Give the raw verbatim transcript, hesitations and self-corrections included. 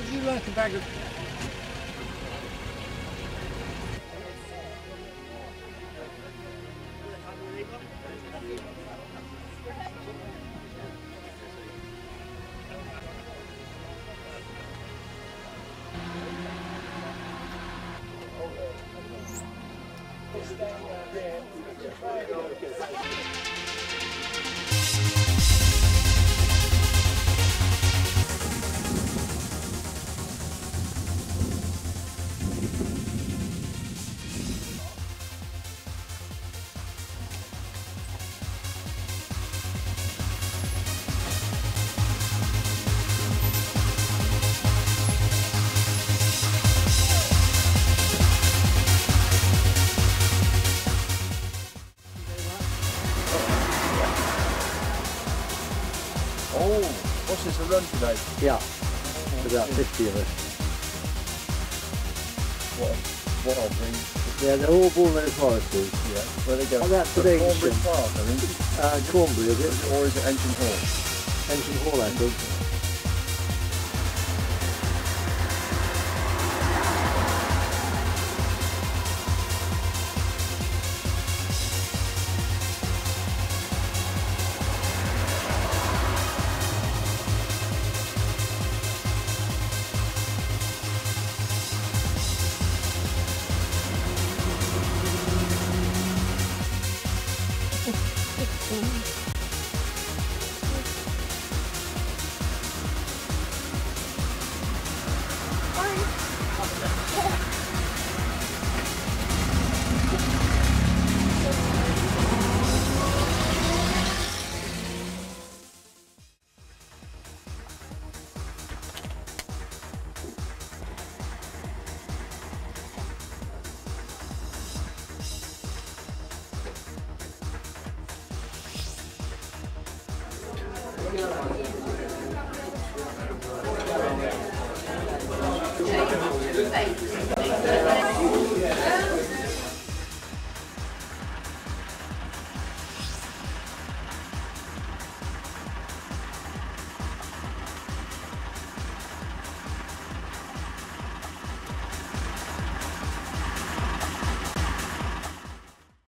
you like a bag of... Oh, what's this, a run today? Yeah, about fifty of us. What, what are these? Yeah, they're all Bullnose horses. Yeah, where they go? Oh, that's the big Cornbury Park, I think. Uh, Cornbury, is it? Or is it Engine Hall? Engine Hall, I think. Thank you.